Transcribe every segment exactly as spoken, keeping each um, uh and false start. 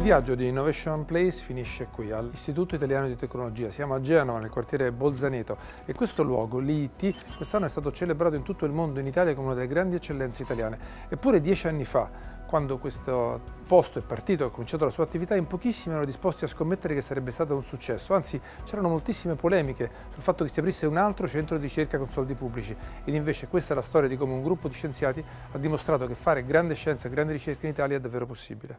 viaggio di Innovation Place finisce qui, all'Istituto Italiano di Tecnologia. Siamo a Genova, nel quartiere Bolzaneto, e questo luogo, l'I T, quest'anno è stato celebrato in tutto il mondo, in Italia, come una delle grandi eccellenze italiane. Eppure dieci anni fa, quando questo posto è partito e ha cominciato la sua attività, in pochissimi erano disposti a scommettere che sarebbe stato un successo. Anzi, c'erano moltissime polemiche sul fatto che si aprisse un altro centro di ricerca con soldi pubblici. Ed invece questa è la storia di come un gruppo di scienziati ha dimostrato che fare grande scienza e grande ricerca in Italia è davvero possibile.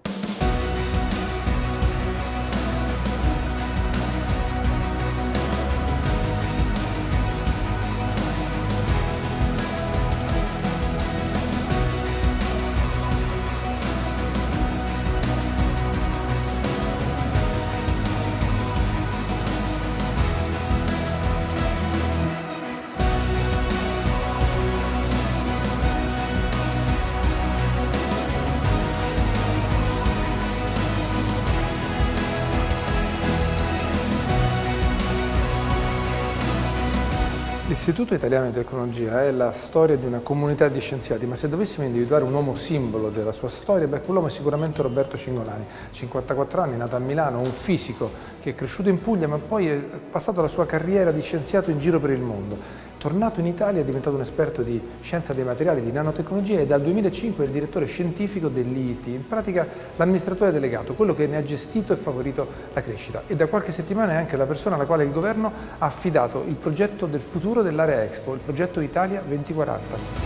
L'Istituto Italiano di Tecnologia è la storia di una comunità di scienziati, ma se dovessimo individuare un uomo simbolo della sua storia, beh, quell'uomo è sicuramente Roberto Cingolani, cinquantaquattro anni, nato a Milano, un fisico che è cresciuto in Puglia, ma poi è passato la sua carriera di scienziato in giro per il mondo. Tornato in Italia è diventato un esperto di scienza dei materiali, di nanotecnologia, e dal duemilacinque è il direttore scientifico dell'I T, in pratica l'amministratore delegato, quello che ne ha gestito e favorito la crescita, e da qualche settimana è anche la persona alla quale il governo ha affidato il progetto del futuro dell'area Expo, il progetto Italia duemilaquaranta.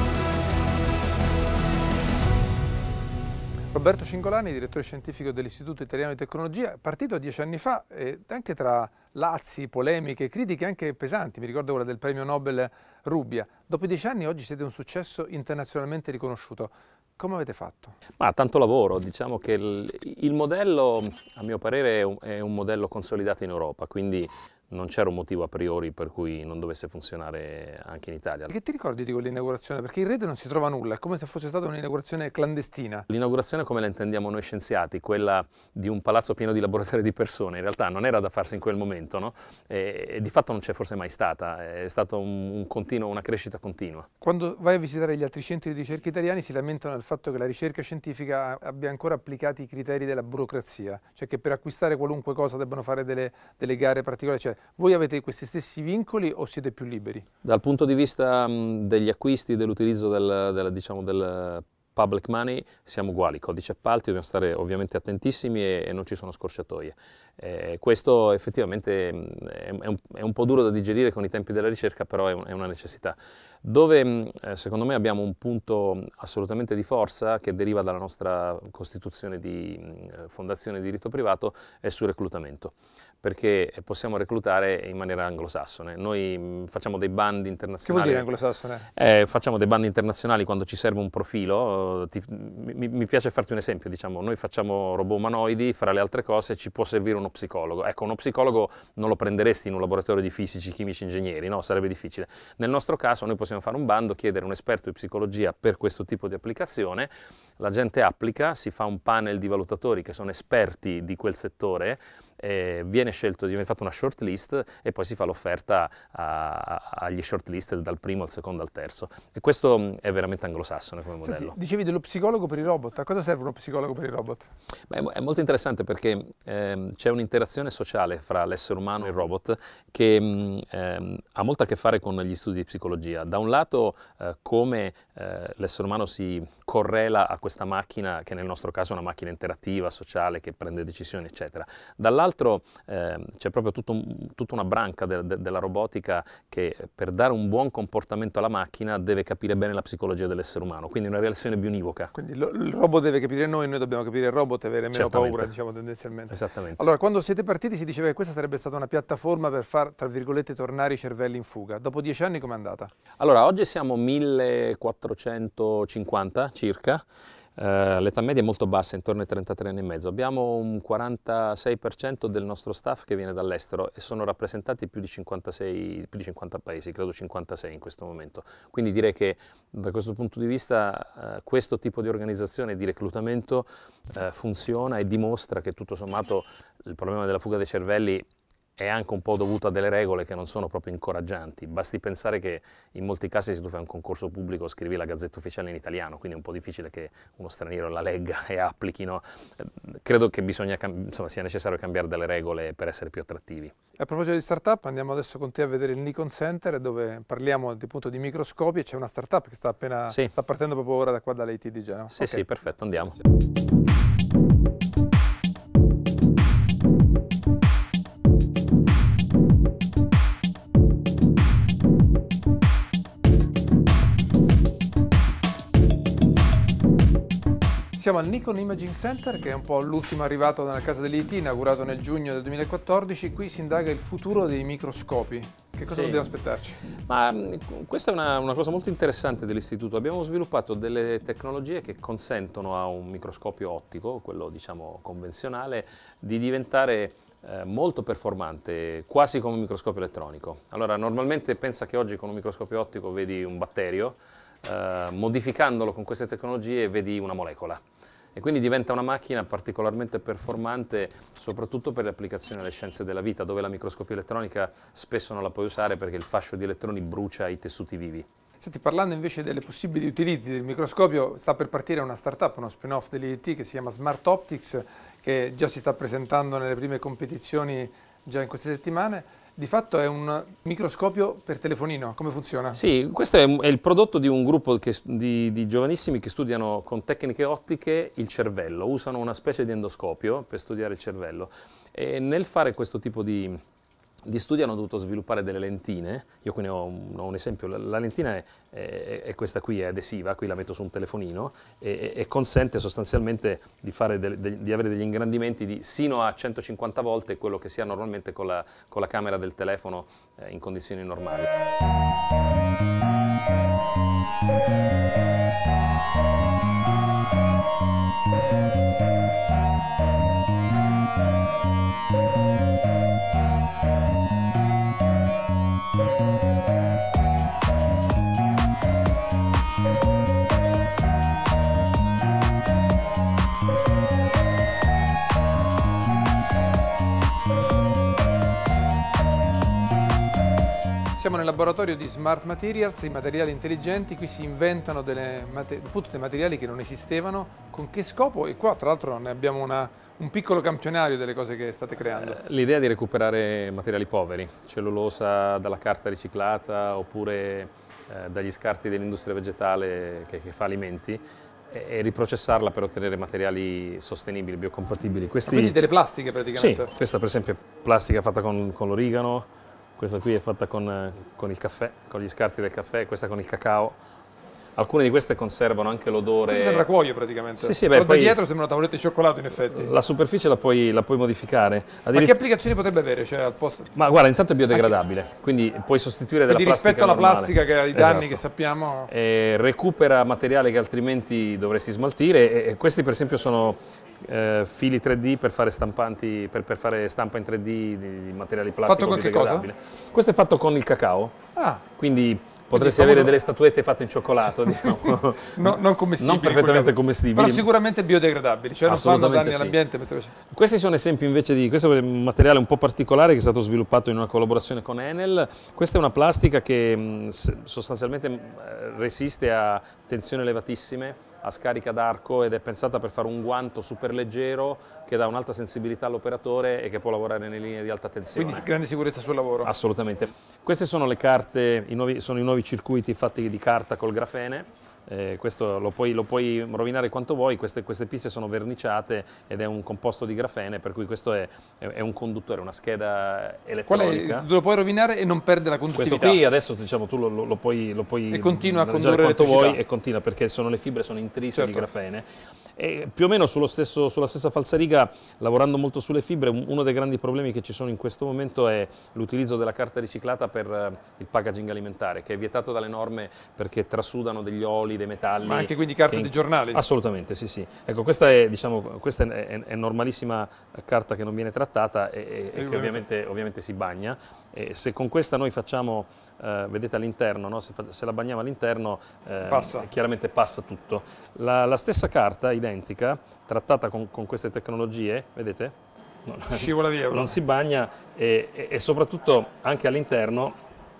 Roberto Cingolani, direttore scientifico dell'Istituto Italiano di Tecnologia, partito dieci anni fa, e anche tra lazzi, polemiche, critiche anche pesanti, mi ricordo quella del premio Nobel Rubbia. Dopo dieci anni oggi siete un successo internazionalmente riconosciuto. Come avete fatto? Ma tanto lavoro, diciamo che il, il modello, a mio parere, è un, è un modello consolidato in Europa, quindi non c'era un motivo a priori per cui non dovesse funzionare anche in Italia. Che ti ricordi di quell'inaugurazione? Perché in rete non si trova nulla, è come se fosse stata un'inaugurazione clandestina. L'inaugurazione come la intendiamo noi scienziati, quella di un palazzo pieno di laboratori di persone, in realtà non era da farsi in quel momento, no? E, e di fatto non c'è forse mai stata, è stata un, un continuo, una crescita continua. Quando vai a visitare gli altri centri di ricerca italiani si lamentano del fatto che la ricerca scientifica abbia ancora applicati i criteri della burocrazia, cioè che per acquistare qualunque cosa debbano fare delle, delle gare particolari. Cioè, voi avete questi stessi vincoli o siete più liberi? Dal punto di vista mh, degli acquisti, dell'utilizzo del, del, diciamo, del public money siamo uguali, codice appalti, dobbiamo stare ovviamente attentissimi e, e non ci sono scorciatoie. Eh, questo effettivamente mh, è, un, è un po' duro da digerire con i tempi della ricerca, però è, un, è una necessità. Dove mh, secondo me abbiamo un punto assolutamente di forza che deriva dalla nostra costituzione di mh, fondazione di diritto privato è sul reclutamento, perché possiamo reclutare in maniera anglosassone. Noi mh, facciamo dei bandi internazionali. Che vuol dire anglosassone? Eh, facciamo dei bandi internazionali quando ci serve un profilo. Ti, mi, mi piace farti un esempio, diciamo, noi facciamo robot umanoidi, fra le altre cose ci può servire uno psicologo. Ecco, uno psicologo non lo prenderesti in un laboratorio di fisici, chimici, ingegneri, no? Sarebbe difficile. Nel nostro caso noi possiamo fare un bando, chiedere un esperto di psicologia per questo tipo di applicazione, la gente applica, si fa un panel di valutatori che sono esperti di quel settore, eh, viene scelto, viene fatta una short list e poi si fa l'offerta agli short list dal primo al secondo al terzo. E questo è veramente anglosassone come modello. Senti, dicevi dello psicologo per i robot, a cosa serve uno psicologo per i robot? Beh, è molto interessante perché ehm, c'è un'interazione sociale fra l'essere umano e il robot che mh, ehm, ha molto a che fare con gli studi di psicologia. Da un lato eh, come eh, l'essere umano si correla a questa macchina, che nel nostro caso è una macchina interattiva, sociale, che prende decisioni, eccetera. Dall'altro eh, c'è proprio tutto un, tutta una branca de, de, della robotica che per dare un buon comportamento alla macchina deve capire bene la psicologia dell'essere umano, quindi una relazione bionivoca. Quindi lo, il robot deve capire noi, noi dobbiamo capire il robot e avere meno paura, diciamo, tendenzialmente. Esattamente. Allora, quando siete partiti si diceva che questa sarebbe stata una piattaforma per far, tra virgolette, tornare i cervelli in fuga. Dopo dieci anni com'è andata? Allora, oggi siamo millequattrocentocinquanta circa. Uh, l'età media è molto bassa, intorno ai trentatré anni e mezzo. Abbiamo un quarantasei per cento del nostro staff che viene dall'estero e sono rappresentati più di cinquantasei, più di cinquanta paesi, credo cinquantasei in questo momento. Quindi direi che da questo punto di vista uh, questo tipo di organizzazione di reclutamento uh, funziona e dimostra che tutto sommato il problema della fuga dei cervelli è anche un po' dovuto a delle regole che non sono proprio incoraggianti. Basti pensare che in molti casi se tu fai un concorso pubblico scrivi la Gazzetta Ufficiale in italiano, quindi è un po' difficile che uno straniero la legga e applichino. Credo che bisogna, insomma, sia necessario cambiare delle regole per essere più attrattivi. A proposito di startup, andiamo adesso con te a vedere il Nikon Center dove parliamo appunto di microscopi e c'è una startup che sta appena sì. sta partendo proprio ora da qua dall'I T di Genova. Sì, okay. Sì, perfetto, andiamo. Siamo al Nikon Imaging Center, che è un po' l'ultimo arrivato nella casa dell'I T, inaugurato nel giugno del duemilaquattordici. Qui si indaga il futuro dei microscopi. Che cosa sì. dobbiamo aspettarci? Ma questa è una, una cosa molto interessante dell'istituto. Abbiamo sviluppato delle tecnologie che consentono a un microscopio ottico, quello diciamo convenzionale, di diventare eh, molto performante, quasi come un microscopio elettronico. Allora, normalmente pensa che oggi con un microscopio ottico vedi un batterio, eh, modificandolo con queste tecnologie vedi una molecola. E quindi diventa una macchina particolarmente performante soprattutto per le applicazioni alle scienze della vita, dove la microscopia elettronica spesso non la puoi usare perché il fascio di elettroni brucia i tessuti vivi. Senti, parlando invece delle possibili utilizzi del microscopio, sta per partire una startup, uno spin-off dell'I T che si chiama Smart Optics, che già si sta presentando nelle prime competizioni già in queste settimane. Di fatto è un microscopio per telefonino, come funziona? Sì, questo è, è il prodotto di un gruppo che, di, di giovanissimi che studiano con tecniche ottiche il cervello, usano una specie di endoscopio per studiare il cervello e nel fare questo tipo di, di studi hanno dovuto sviluppare delle lentine. Io qui ne ho un, ho un esempio, la, la lentina è, è, è questa qui, è adesiva, qui la metto su un telefonino e, e consente sostanzialmente di, fare de, de, di avere degli ingrandimenti di sino a centocinquanta volte quello che si ha normalmente con la, con la camera del telefono eh, in condizioni normali. Siamo nel laboratorio di Smart Materials, i materiali intelligenti. Qui si inventano delle, appunto, dei materiali che non esistevano. Con che scopo? E qua tra l'altro ne abbiamo una, un piccolo campionario delle cose che state creando. L'idea è di recuperare materiali poveri, cellulosa dalla carta riciclata oppure eh, dagli scarti dell'industria vegetale che, che fa alimenti e, e riprocessarla per ottenere materiali sostenibili, biocompatibili. Questi... Quindi delle plastiche praticamente? Sì, questa per esempio è plastica fatta con, con l'origano. Questa qui è fatta con, con il caffè, con gli scarti del caffè, questa con il cacao. Alcune di queste conservano anche l'odore. Questo sembra cuoio praticamente. Sì, sì, però beh, poi dietro sembra una tavoletta di cioccolato in effetti. La superficie la puoi, la puoi modificare. Ma che applicazioni potrebbe avere? Cioè, al posto... Ma guarda, intanto è biodegradabile, anche... quindi puoi sostituire della quindi plastica rispetto alla normale. plastica che ha i danni esatto. che sappiamo. E recupera materiale che altrimenti dovresti smaltire e, e questi per esempio sono Eh, fili tre D per fare stampanti, per, per fare stampa in tre D di, di materiali plastici. Fatto con che cosa? Questo è fatto con il cacao, ah. quindi potresti avere delle statuette fatte in cioccolato, diciamo. no, non commestibili, non perfettamente commestibili, però sicuramente biodegradabili, cioè non fanno danni sì. all'ambiente. Questi sono esempi invece di, questo è un materiale un po' particolare che è stato sviluppato in una collaborazione con Enel. Questa è una plastica che mh, sostanzialmente mh, resiste a tensioni elevatissime, a scarica d'arco ed è pensata per fare un guanto super leggero che dà un'alta sensibilità all'operatore e che può lavorare nelle linee di alta tensione. Quindi grande sicurezza sul lavoro. Assolutamente. Queste sono le carte, i nuovi, sono i nuovi circuiti fatti di carta col grafene. Eh, questo lo puoi, lo puoi rovinare quanto vuoi, queste, queste piste sono verniciate ed è un composto di grafene, per cui questo è, è un conduttore, una scheda elettronica. Qual è? Lo puoi rovinare e non perde la conduttività. Questo qui adesso diciamo, tu lo, lo, lo puoi, lo puoi e continua a condurre quanto vuoi e continua perché sono, le fibre sono intrise certo. di grafene. E più o meno sullo stesso, sulla stessa falsariga, lavorando molto sulle fibre, uno dei grandi problemi che ci sono in questo momento è l'utilizzo della carta riciclata per il packaging alimentare, che è vietato dalle norme perché trasudano degli oli, dei metalli. Ma anche quindi carta che... dei giornali? Assolutamente, sì, sì. Ecco, questa è, diciamo, questa è, è normalissima carta che non viene trattata e, e, e che ovviamente, ovviamente si bagna. E se con questa noi facciamo, eh, vedete all'interno, no? se, se la bagniamo all'interno, eh, passa. chiaramente passa tutto. La, la stessa carta, identica, trattata con, con queste tecnologie, vedete? non, scivola via, non si bagna e, e, e soprattutto anche all'interno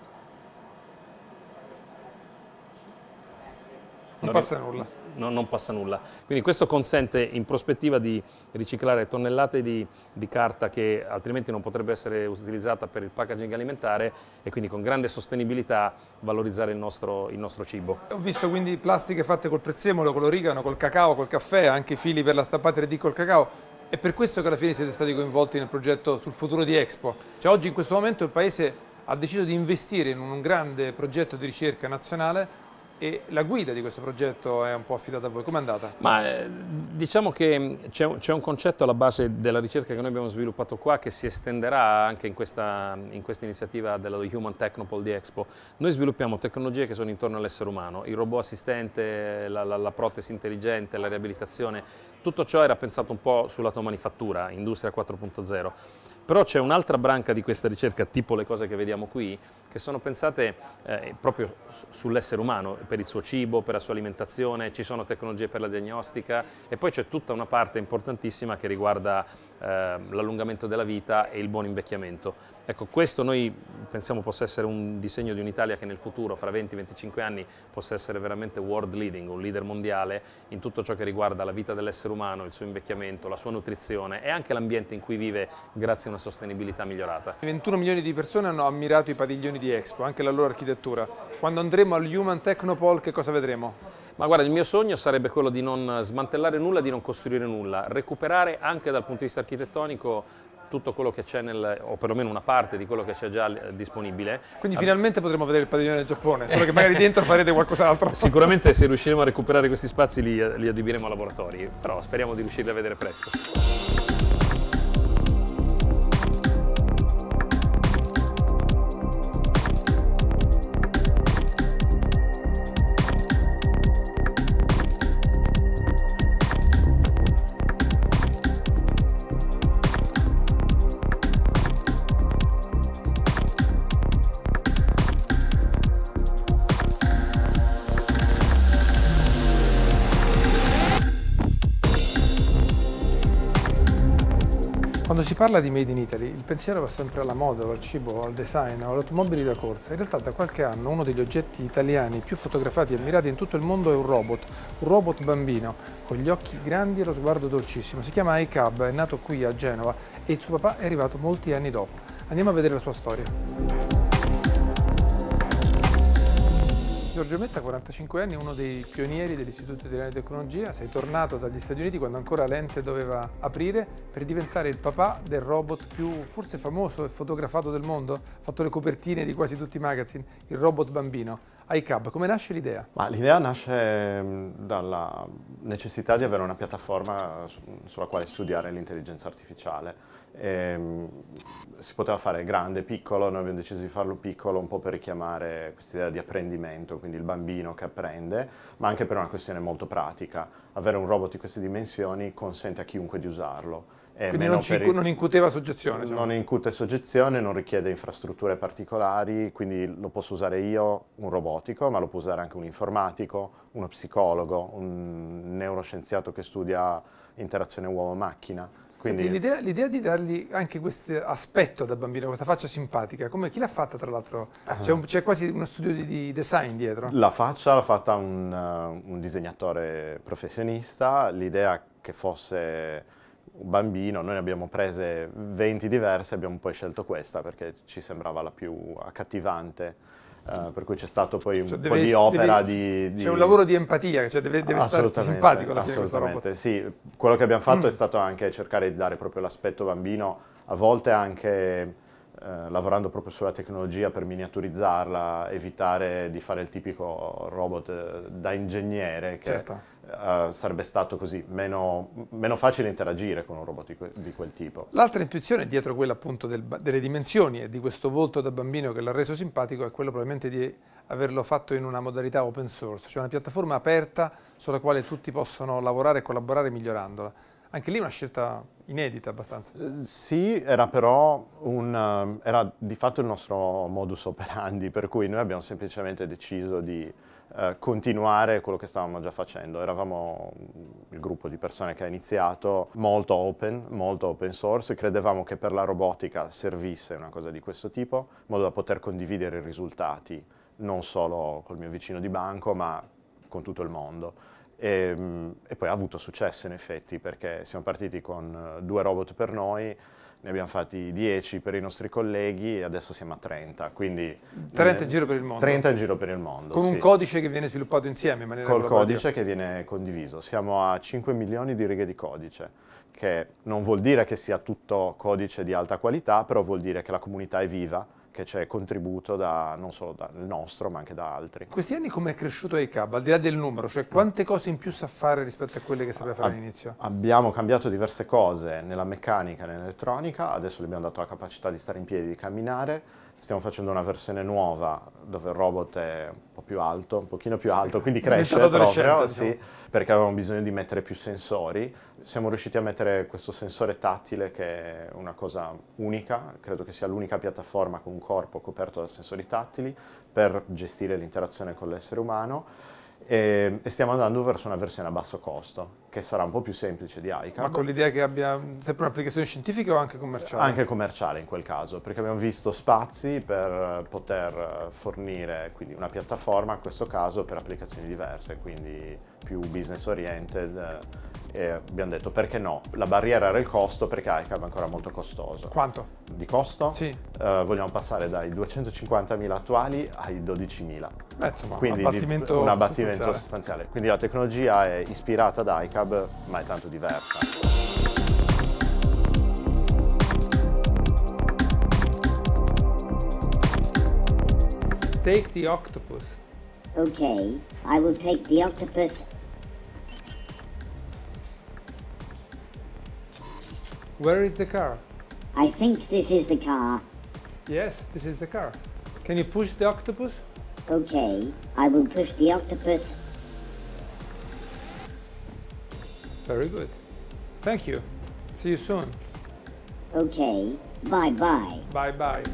non passa nulla. No, non passa nulla. Quindi questo consente in prospettiva di riciclare tonnellate di, di carta che altrimenti non potrebbe essere utilizzata per il packaging alimentare e quindi con grande sostenibilità valorizzare il nostro, il nostro cibo. Ho visto quindi plastiche fatte col prezzemolo, con l'origano, col cacao, col caffè, anche fili per la stampata tre D col cacao. È per questo che alla fine siete stati coinvolti nel progetto sul futuro di Expo. Cioè oggi in questo momento il Paese ha deciso di investire in un grande progetto di ricerca nazionale e la guida di questo progetto è un po' affidata a voi. Com'è andata? Ma eh, diciamo che c'è un, c'è un concetto alla base della ricerca che noi abbiamo sviluppato qua che si estenderà anche in questa, in questa iniziativa della Human Technopole di Expo. Noi sviluppiamo tecnologie che sono intorno all'essere umano, il robot assistente, la, la, la protesi intelligente, la riabilitazione, tutto ciò era pensato un po' sulla tua manifattura, industria quattro punto zero. Però c'è un'altra branca di questa ricerca, tipo le cose che vediamo qui, che sono pensate eh, proprio sull'essere umano, per il suo cibo, per la sua alimentazione, ci sono tecnologie per la diagnostica e poi c'è tutta una parte importantissima che riguarda eh, l'allungamento della vita e il buon invecchiamento. Ecco, questo noi pensiamo possa essere un disegno di un'Italia che nel futuro, fra venti venticinque anni, possa essere veramente world leading, un leader mondiale in tutto ciò che riguarda la vita dell'essere umano, il suo invecchiamento, la sua nutrizione e anche l'ambiente in cui vive grazie a una sostenibilità migliorata. ventuno milioni di persone hanno ammirato i padiglioni di Expo, anche la loro architettura. Quando andremo al Human Technopole che cosa vedremo? Ma guarda, il mio sogno sarebbe quello di non smantellare nulla, di non costruire nulla, recuperare anche dal punto di vista architettonico tutto quello che c'è nel, o perlomeno una parte di quello che c'è già disponibile. Quindi finalmente potremo vedere il padiglione del Giappone, solo che magari dentro farete qualcos'altro. Sicuramente se riusciremo a recuperare questi spazi li, li adibiremo a laboratori, però speriamo di riuscirli a vedere presto. Quando si parla di Made in Italy, il pensiero va sempre alla moda, al cibo, al design, alle automobili da corsa. In realtà da qualche anno uno degli oggetti italiani più fotografati e ammirati in tutto il mondo è un robot, un robot bambino, con gli occhi grandi e lo sguardo dolcissimo. Si chiama iCub, è nato qui a Genova e il suo papà è arrivato molti anni dopo. Andiamo a vedere la sua storia. Giorgio Metta, quarantacinque anni, uno dei pionieri dell'Istituto Italiano di Tecnologia. Sei tornato dagli Stati Uniti quando ancora l'ente doveva aprire per diventare il papà del robot più forse famoso e fotografato del mondo. Ha fatto le copertine di quasi tutti i magazine, il robot bambino. iCub, come nasce l'idea? L'idea nasce dalla necessità di avere una piattaforma sulla quale studiare l'intelligenza artificiale. E, si poteva fare grande, piccolo, noi abbiamo deciso di farlo piccolo un po' per richiamare questa idea di apprendimento, quindi il bambino che apprende, ma anche per una questione molto pratica. Avere un robot di queste dimensioni consente a chiunque di usarlo. Quindi non, ci, non incuteva soggezione? Diciamo. Non incute soggezione, non richiede infrastrutture particolari, quindi lo posso usare io, un robotico, ma lo può usare anche un informatico, uno psicologo, un neuroscienziato che studia interazione uomo-macchina. Quindi... L'idea di dargli anche questo aspetto da bambino, questa faccia simpatica, come, chi l'ha fatta tra l'altro? C'è quasi uno studio di, di design dietro? La faccia l'ha fatta un, uh, un disegnatore professionista, l'idea che fosse un bambino, noi ne abbiamo prese venti diverse, abbiamo poi scelto questa perché ci sembrava la più accattivante. Uh, per cui c'è stato poi un cioè po' deve, di opera deve, di, di... C'è un lavoro di empatia, cioè deve, deve stare simpatico alla fine questo robot. Assolutamente, sì. Quello che abbiamo fatto mm. è stato anche cercare di dare proprio l'aspetto bambino, a volte anche eh, lavorando proprio sulla tecnologia per miniaturizzarla, evitare di fare il tipico robot eh, da ingegnere, che certo. Uh, sarebbe stato così meno, meno facile interagire con un robot di, que di quel tipo. L'altra intuizione dietro quella appunto del, delle dimensioni e di questo volto da bambino che l'ha reso simpatico è quello probabilmente di averlo fatto in una modalità open source, cioè una piattaforma aperta sulla quale tutti possono lavorare e collaborare migliorandola. Anche lì una scelta inedita abbastanza. Eh, Sì, era però un, um, era di fatto il nostro modus operandi, per cui noi abbiamo semplicemente deciso di eh, continuare quello che stavamo già facendo. Eravamo il gruppo di persone che ha iniziato molto open, molto open source, credevamo che per la robotica servisse una cosa di questo tipo, in modo da poter condividere i risultati, non solo col mio vicino di banco, ma con tutto il mondo. E, e poi ha avuto successo in effetti, perché siamo partiti con due robot per noi, ne abbiamo fatti dieci per i nostri colleghi e adesso siamo a trenta, quindi trenta in giro per il mondo. trenta in giro per il mondo, Con sì. un codice che viene sviluppato insieme in maniera Col collaborativa. codice che viene condiviso. Siamo a cinque milioni di righe di codice, che non vuol dire che sia tutto codice di alta qualità, però vuol dire che la comunità è viva, che c'è contributo da, non solo dal nostro, ma anche da altri. In questi anni come è cresciuto I C A B, al di là del numero, cioè quante cose in più sa fare rispetto a quelle che sapeva fare Ab- all'inizio? Abbiamo cambiato diverse cose nella meccanica e nell'elettronica, adesso le abbiamo dato la capacità di stare in piedi, di camminare. Stiamo facendo una versione nuova dove il robot è un po' più alto, un pochino più alto, quindi cresce diventato proprio, adolescente, sì, perché avevamo bisogno di mettere più sensori. Siamo riusciti a mettere questo sensore tattile che è una cosa unica, credo che sia l'unica piattaforma con un corpo coperto da sensori tattili per gestire l'interazione con l'essere umano. E, e stiamo andando verso una versione a basso costo, che sarà un po' più semplice di I C A B. Ma con l'idea che abbia sempre un'applicazione scientifica o anche commerciale? Anche commerciale in quel caso, perché abbiamo visto spazi per poter fornire quindi una piattaforma, in questo caso per applicazioni diverse, quindi più business oriented, e abbiamo detto perché no, la barriera era il costo, perché I C A B è ancora molto costoso. Quanto? Di costo? Sì. Eh, vogliamo passare dai duecentocinquantamila attuali ai dodicimila. Beh, insomma, Quindi un abbattimento, di, un abbattimento sostanziale. sostanziale. Quindi la tecnologia è ispirata da I C A B, ma è tanto diversa. Take the octopus. Okay, I will take the octopus. Where is the car? I think this is the car. Yes, this is the car. Can you push the octopus? Okay, I will push the octopus. Very good. Thank you. See you soon. Okay, bye bye. Bye bye.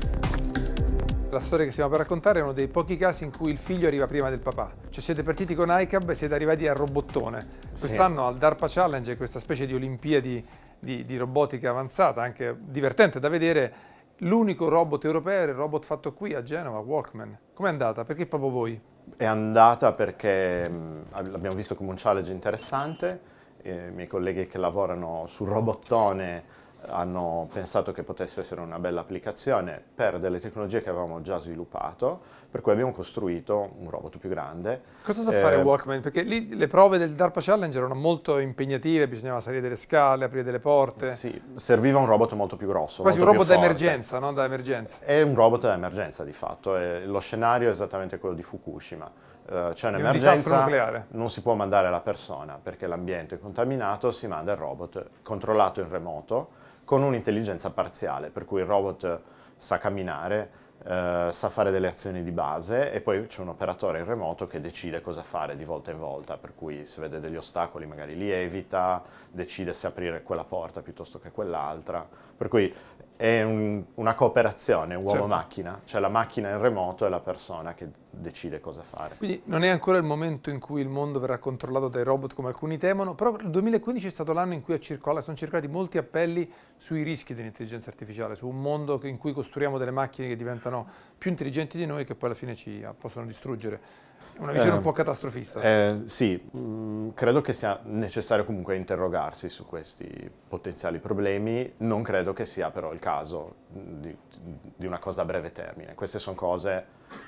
La storia che stiamo per raccontare è uno dei pochi casi in cui il figlio arriva prima del papà. Cioè siete partiti con I C A B e siete arrivati al robottone. Quest'anno al DARPA Challenge, questa specie di Olimpiadi di, di robotica avanzata, anche divertente da vedere, l'unico robot europeo era il robot fatto qui a Genova, Walkman. Com'è andata? Perché proprio voi? È andata perché mh, l'abbiamo visto come un challenge interessante, i miei colleghi che lavorano sul robottone hanno pensato che potesse essere una bella applicazione per delle tecnologie che avevamo già sviluppato, per cui abbiamo costruito un robot più grande. Cosa sa Eh, fare Walkman? Perché lì le prove del DARPA Challenge erano molto impegnative, bisognava salire delle scale, aprire delle porte. Sì, serviva un robot molto più grosso, Quasi un molto robot da più forte. emergenza, no? Da emergenza. È un robot da emergenza di fatto, e lo scenario è esattamente quello di Fukushima. Uh, c'è un disastro un'emergenza, nucleare. non si può mandare la persona perché l'ambiente è contaminato, si manda il robot controllato in remoto con un'intelligenza parziale, per cui il robot sa camminare, uh, sa fare delle azioni di base e poi c'è un operatore in remoto che decide cosa fare di volta in volta, per cui se vede degli ostacoli magari li evita, decide se aprire quella porta piuttosto che quell'altra, per cui è un, una cooperazione uomo-macchina, cioè la macchina in remoto è la persona che decide cosa fare. Quindi non è ancora il momento in cui il mondo verrà controllato dai robot come alcuni temono, però il duemilaquindici è stato l'anno in cui circola, sono circolati molti appelli sui rischi dell'intelligenza artificiale, su un mondo in cui costruiamo delle macchine che diventano più intelligenti di noi e che poi alla fine ci possono distruggere. È una visione Eh, un po' catastrofista. Eh, sì, mh, credo che sia necessario comunque interrogarsi su questi potenziali problemi, non credo che sia però il caso di, di una cosa a breve termine. Queste sono cose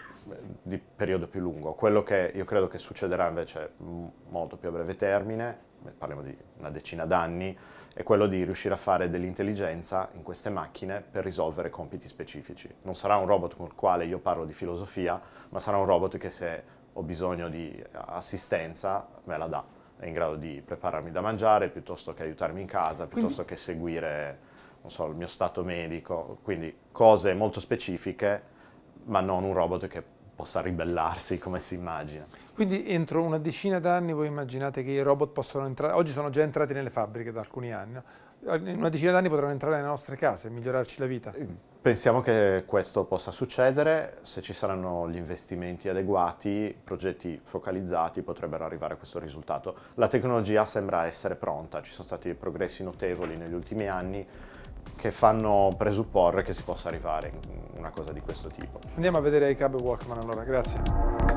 di periodo più lungo. Quello che io credo che succederà invece molto più a breve termine, parliamo di una decina d'anni, è quello di riuscire a fare dell'intelligenza in queste macchine per risolvere compiti specifici. Non sarà un robot con il quale io parlo di filosofia, ma sarà un robot che se ho bisogno di assistenza me la dà. È in grado di prepararmi da mangiare piuttosto che aiutarmi in casa, piuttosto Quindi... che seguire, non so, il mio stato medico. Quindi cose molto specifiche, ma non un robot che possa ribellarsi come si immagina. Quindi entro una decina d'anni voi immaginate che i robot possono entrare, oggi sono già entrati nelle fabbriche da alcuni anni, no? In una decina d'anni potranno entrare nelle nostre case e migliorarci la vita? Pensiamo che questo possa succedere, se ci saranno gli investimenti adeguati, progetti focalizzati potrebbero arrivare a questo risultato. La tecnologia sembra essere pronta, ci sono stati progressi notevoli negli ultimi anni che fanno presupporre che si possa arrivare in una cosa di questo tipo. Andiamo a vedere i cab Walkman allora, grazie.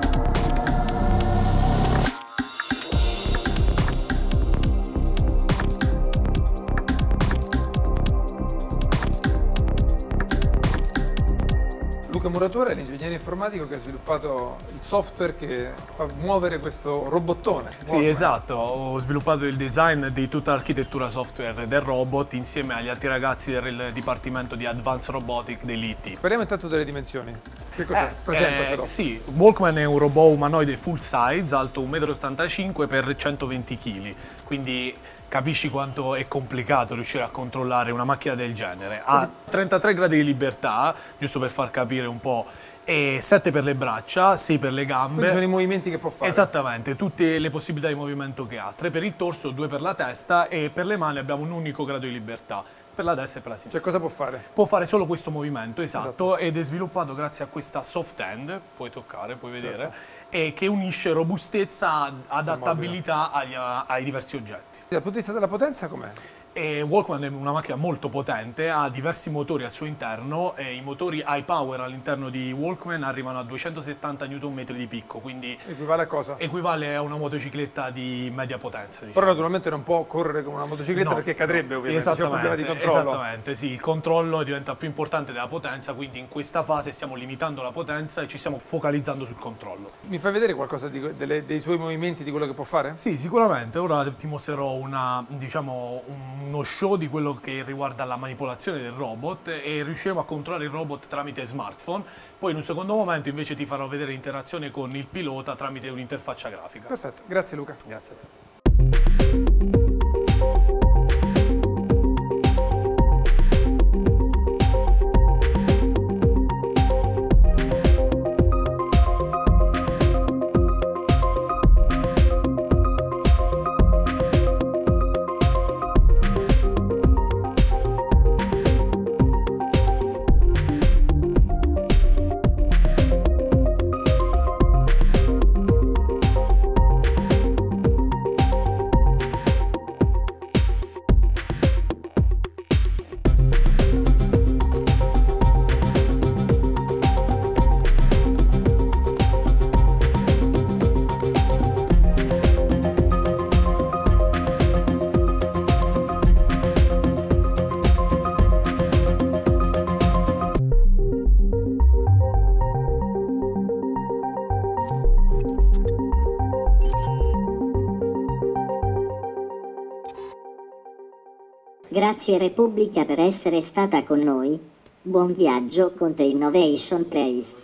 Luca Muratura è l'ingegnere informatico che ha sviluppato il software che fa muovere questo robottone. Sì, esatto, ho sviluppato il design di tutta l'architettura software del robot insieme agli altri ragazzi del Dipartimento di Advanced Robotic dell'I T. Parliamo intanto delle dimensioni. Che cos'è? Eh, Presentacelo. Eh, sì, Walkman è un robot umanoide full size, alto uno virgola ottantacinque metri per centoventi chili, quindi capisci quanto è complicato riuscire a controllare una macchina del genere. Ha trentatré gradi di libertà, giusto per far capire un po', e sette per le braccia, sei per le gambe. Quindi sono i movimenti che può fare. Esattamente, tutte le possibilità di movimento che ha. tre per il torso, due per la testa e per le mani abbiamo un unico grado di libertà, per la destra e per la sinistra. Cioè cosa può fare? Può fare solo questo movimento, esatto, Esatto. ed è sviluppato grazie a questa soft hand, puoi toccare, puoi vedere, Certo. e che unisce robustezza, adattabilità agli, ai diversi oggetti. Dal punto di vista della potenza com'è? E Walkman è una macchina molto potente, ha diversi motori al suo interno e i motori high power all'interno di Walkman arrivano a duecentosettanta newton metri di picco, quindi Equivale a cosa? equivale a una motocicletta di media potenza. Diciamo. Però naturalmente non può correre come una motocicletta No, perché cadrebbe ovviamente, c'è un esattamente, problema di controllo. Esattamente, sì, il controllo diventa più importante della potenza, quindi in questa fase stiamo limitando la potenza e ci stiamo focalizzando sul controllo. Mi fai vedere qualcosa di, delle, dei suoi movimenti, di quello che può fare? Sì, sicuramente, ora ti mostrerò una, diciamo, uno show di quello che riguarda la manipolazione del robot e riusciremo a controllare il robot tramite smartphone, poi in un secondo momento invece ti farò vedere l'interazione con il pilota tramite un'interfaccia grafica. Perfetto, grazie Luca. Grazie a te. Grazie Repubblica per essere stata con noi. Buon viaggio con The Innovation Place.